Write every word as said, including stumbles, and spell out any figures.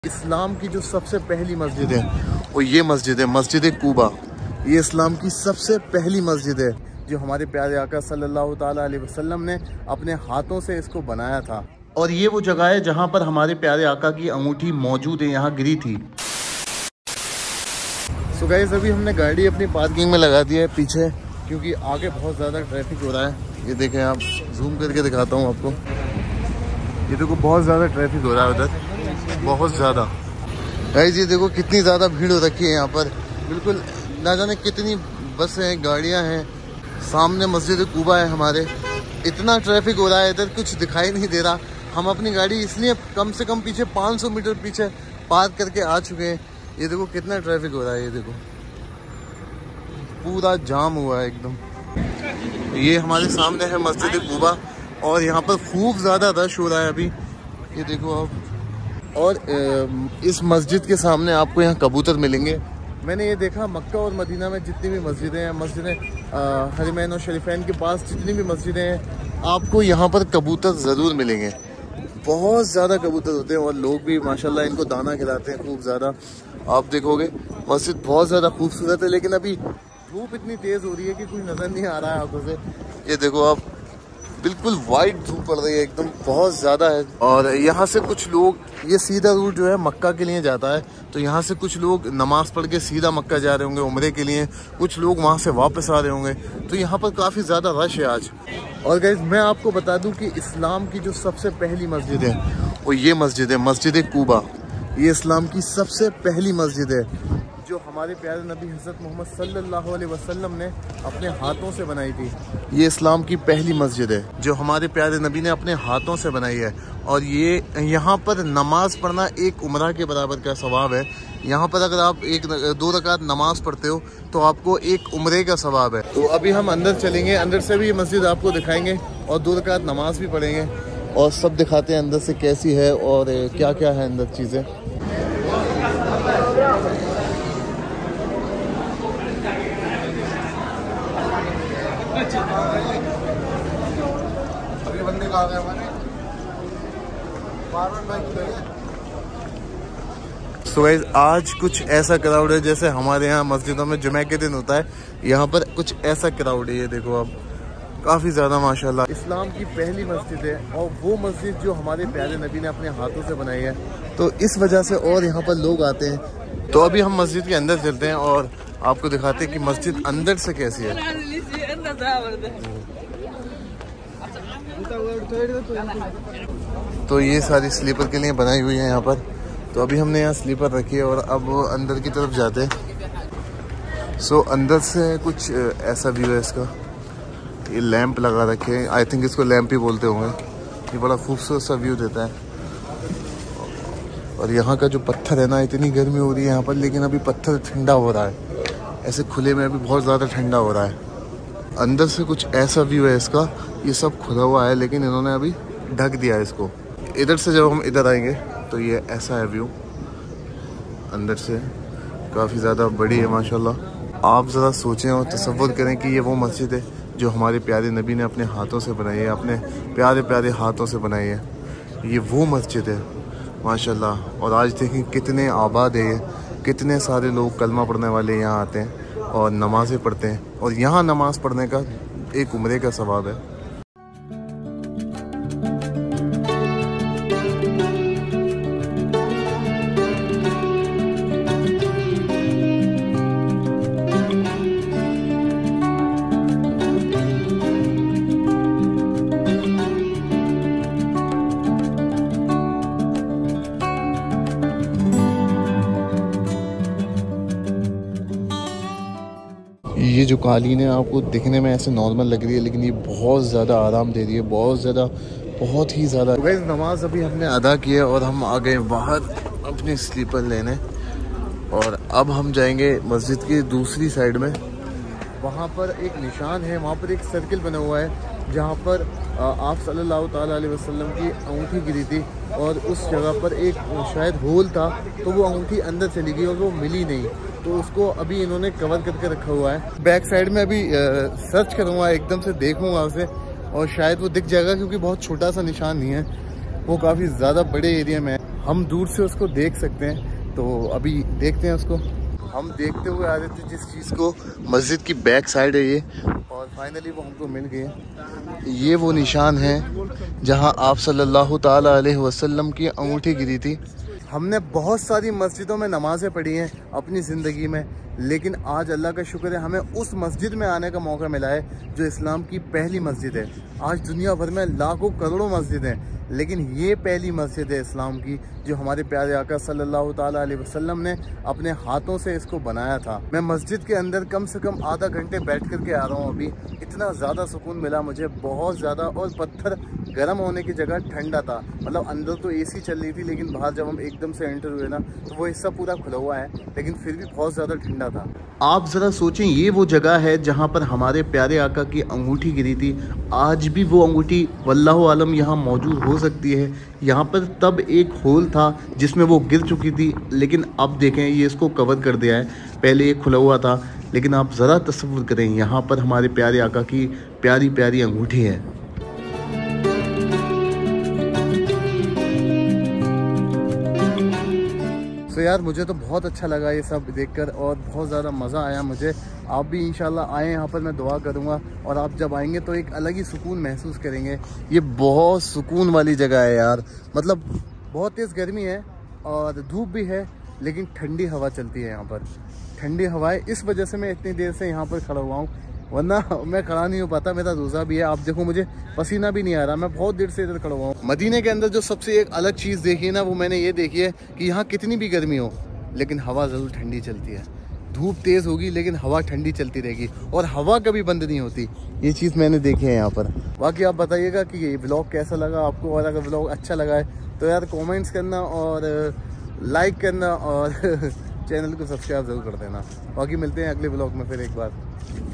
इस्लाम की जो सबसे पहली मस्जिद है वो ये मस्जिद है, मस्जिद कूबा। ये इस्लाम की सबसे पहली मस्जिद है जो हमारे प्यारे आका सल्लल्लाहु ताला अलैहि वसल्लम ने अपने हाथों से इसको बनाया था। और ये वो जगह है जहाँ पर हमारे प्यारे आका की अंगूठी मौजूद है, यहाँ गिरी थी। सो गाइस, अभी हमने गाड़ी अपनी पार्किंग में लगा दी है पीछे, क्योंकि आगे बहुत ज़्यादा ट्रैफिक हो रहा है। ये देखें, आप जूम करके दिखाता हूँ आपको। ये देखो बहुत ज़्यादा ट्रैफिक हो रहा है उधर, बहुत ज़्यादा। गाइस ये देखो कितनी ज़्यादा भीड़ हो रखी है यहाँ पर, बिल्कुल ना जाने कितनी बसें हैं, गाड़ियाँ हैं। सामने मस्जिद कूबा है हमारे। इतना ट्रैफिक हो रहा है इधर, कुछ दिखाई नहीं दे रहा। हम अपनी गाड़ी इसलिए कम से कम पीछे पाँच सौ मीटर पीछे पार्क करके आ चुके हैं। ये देखो कितना ट्रैफिक हो रहा है, ये देखो पूरा जाम हुआ है एकदम। ये हमारे सामने है मस्जिद कूबा और यहाँ पर खूब ज़्यादा रश हो रहा है अभी, ये देखो आप। और इस मस्जिद के सामने आपको यहाँ कबूतर मिलेंगे। मैंने ये देखा मक्का और मदीना में जितनी भी मस्जिदें हैं, मस्जिदें हरमैन और शरीफैन के पास जितनी भी मस्जिदें हैं, आपको यहाँ पर कबूतर ज़रूर मिलेंगे। बहुत ज़्यादा कबूतर होते हैं और लोग भी माशाल्लाह इनको दाना खिलाते हैं खूब ज़्यादा। आप देखोगे मस्जिद बहुत ज़्यादा खूबसूरत है, लेकिन अभी धूप इतनी तेज़ हो रही है कि कुछ नज़र नहीं आ रहा है आंखों से। ये देखो आप, बिल्कुल वाइट धूप पड़ रही है एकदम, बहुत ज़्यादा है। और यहाँ से कुछ लोग, ये सीधा रूट जो है मक्का के लिए जाता है, तो यहाँ से कुछ लोग नमाज़ पढ़ के सीधा मक्का जा रहे होंगे उम्रे के लिए, कुछ लोग वहाँ से वापस आ रहे होंगे। तो यहाँ पर काफ़ी ज़्यादा रश है आज। और गाइस मैं आपको बता दूँ कि इस्लाम की जो सबसे पहली मस्जिद है वो ये मस्जिद है, मस्जिद कूबा। ये इस्लाम की सबसे पहली मस्जिद है जो हमारे प्यारे नबी हज़रत मोहम्मद सल्लल्लाहु अलैहि वसल्लम ने अपने हाथों से बनाई थी। ये इस्लाम की पहली मस्जिद है जो हमारे प्यारे नबी ने अपने हाथों से बनाई है। और ये यहाँ पर नमाज पढ़ना एक उम्रा के बराबर का सवाब है। यहाँ पर अगर आप एक दो रकात नमाज पढ़ते हो तो आपको एक उम्रे का सवाब है। तो अभी हम अंदर चलेंगे, अंदर से भी मस्जिद आपको दिखाएंगे और दो रकात नमाज भी पढ़ेंगे और सब दिखाते हैं अंदर से कैसी है और क्या क्या है अंदर चीज़ें। अभी बंदे कहाँ गए हमारे? सो गाइस, आज कुछ ऐसा क्राउड है जैसे हमारे यहाँ मस्जिदों में जुमे के दिन होता है, यहाँ पर कुछ ऐसा क्राउड है। ये देखो आप, काफ़ी ज़्यादा माशाल्लाह। इस्लाम की पहली मस्जिद है और वो मस्जिद जो हमारे प्यारे नबी ने अपने हाथों से बनाई है, तो इस वजह से और यहाँ पर लोग आते हैं। तो अभी हम मस्जिद के अंदर चलते हैं और आपको दिखाते हैं कि मस्जिद अंदर से कैसी है। तो ये सारी स्लीपर के लिए बनाई हुई है यहाँ पर। तो अभी हमने यहाँ स्लीपर रखी है और अब अंदर की तरफ जाते हैं। सो अंदर से कुछ ऐसा व्यू है इसका। ये लैंप लगा रखे हैं, आई थिंक इसको लैंप ही बोलते होंगे। ये बड़ा खूबसूरत सा व्यू देता है। और यहाँ का जो पत्थर है ना, इतनी गर्मी हो रही है यहाँ पर, लेकिन अभी पत्थर ठंडा हो रहा है। ऐसे खुले में अभी बहुत ज़्यादा ठंडा हो रहा है। अंदर से कुछ ऐसा व्यू है इसका। ये सब खुला हुआ है लेकिन इन्होंने अभी ढक दिया है इसको। इधर से जब हम इधर आएंगे तो ये ऐसा है व्यू अंदर से, काफ़ी ज़्यादा बड़ी है माशाल्लाह। आप ज़रा सोचें और तसव्वुर करें कि ये वो मस्जिद है जो हमारे प्यारे नबी ने अपने हाथों से बनाई है, अपने प्यारे प्यारे हाथों से बनाई है। ये वो मस्जिद है माशाल्लाह। और आज देखें कितने आबाद है ये, कितने सारे लोग कलमा पढ़ने वाले यहाँ आते हैं और नमाज़ें पढ़ते हैं। और यहाँ नमाज़ पढ़ने का एक उम्रे का सवाब है। ये जो कालीन है आपको दिखने में ऐसे नॉर्मल लग रही है, लेकिन ये बहुत ज़्यादा आराम दे रही है, बहुत ज़्यादा, बहुत ही ज़्यादा। तो गाइस नमाज अभी हमने अदा की है और हम आ गए बाहर अपनी स्लीपर लेने। और अब हम जाएंगे मस्जिद की दूसरी साइड में। वहाँ पर एक निशान है, वहाँ पर एक सर्किल बना हुआ है जहाँ पर आप सल्लल्लाहु ताला अलैहि वसल्लम की अंगूठी गिरी थी और उस जगह पर एक शायद होल था, तो वो अंगूठी अंदर चली गई और वो मिली नहीं। तो उसको अभी इन्होंने कवर करके रखा हुआ है। बैक साइड में अभी सर्च करूँगा, एकदम से देखूँगा उसे और शायद वो दिख जाएगा, क्योंकि बहुत छोटा सा निशान नहीं है, वो काफ़ी ज़्यादा बड़े एरिया में है। हम दूर से उसको देख सकते हैं, तो अभी देखते हैं उसको। हम देखते हुए आ रहे थे जिस चीज़ को, मस्जिद की बैक साइड है ये, और फाइनली वो हमको मिल गए। ये वो निशान है जहां आप सल्लल्लाहु ताला अलैहि वसल्लम की अंगूठी गिरी थी। हमने बहुत सारी मस्जिदों में नमाज़ें पढ़ी हैं अपनी ज़िंदगी में, लेकिन आज अल्लाह का शुक्र है हमें उस मस्जिद में आने का मौका मिला है जो इस्लाम की पहली मस्जिद है। आज दुनिया भर में लाखों करोड़ों मस्जिद हैं, लेकिन ये पहली मस्जिद है इस्लाम की जो हमारे प्यारे आका सल्लल्लाहु ताला अलैहि वसल्लम ने अपने हाथों से इसको बनाया था। मैं मस्जिद के अंदर कम से कम आधा घंटे बैठ कर के आ रहा हूँ अभी। इतना ज़्यादा सुकून मिला मुझे, बहुत ज़्यादा। और पत्थर गर्म होने की जगह ठंडा था, मतलब अंदर तो एसी चल रही थी, लेकिन बाहर जब हम एकदम से एंटर हुए ना तो वो हिस्सा पूरा खुला हुआ है, लेकिन फिर भी बहुत ज़्यादा ठंडा था। आप ज़रा सोचें, ये वो जगह है जहाँ पर हमारे प्यारे आका की अंगूठी गिरी थी। आज भी वो अंगूठी वल्लाहु आलम यहाँ मौजूद हो सकती है। यहाँ पर तब एक होल था जिसमें वो गिर चुकी थी, लेकिन अब देखें ये इसको कवर कर दिया है। पहले ये खुला हुआ था, लेकिन आप ज़रा तसव्वुर करें, यहाँ पर हमारे प्यारे आका की प्यारी प्यारी अंगूठी है। तो यार मुझे तो बहुत अच्छा लगा ये सब देखकर, और बहुत ज़्यादा मज़ा आया मुझे। आप भी इंशाल्लाह आएँ यहाँ पर, मैं दुआ करूँगा। और आप जब आएंगे तो एक अलग ही सुकून महसूस करेंगे। ये बहुत सुकून वाली जगह है यार, मतलब बहुत तेज़ गर्मी है और धूप भी है, लेकिन ठंडी हवा चलती है यहाँ पर। ठंडी हवाएं, इस वजह से मैं इतनी देर से यहाँ पर खड़ा हुआ हूँ, वरना मैं खड़ा नहीं हो पाता। मेरा रोज़ा भी है, आप देखो मुझे पसीना भी नहीं आ रहा, मैं बहुत देर से इधर खड़ा हुआ हूँ। मदीने के अंदर जो सबसे एक अलग चीज़ देखी है ना, वो मैंने ये देखी है कि यहाँ कितनी भी गर्मी हो, लेकिन हवा ज़रूर ठंडी चलती है। धूप तेज़ होगी लेकिन हवा ठंडी चलती रहेगी, और हवा कभी बंद नहीं होती। ये चीज़ मैंने देखी है यहाँ पर। बाकी आप बताइएगा कि ये व्लॉग कैसा लगा आपको, और अगर व्लॉग अच्छा लगा है तो यार कमेंट्स करना और लाइक करना और चैनल को सब्सक्राइब ज़रूर कर देना। बाकी मिलते हैं अगले व्लॉग में फिर एक बार।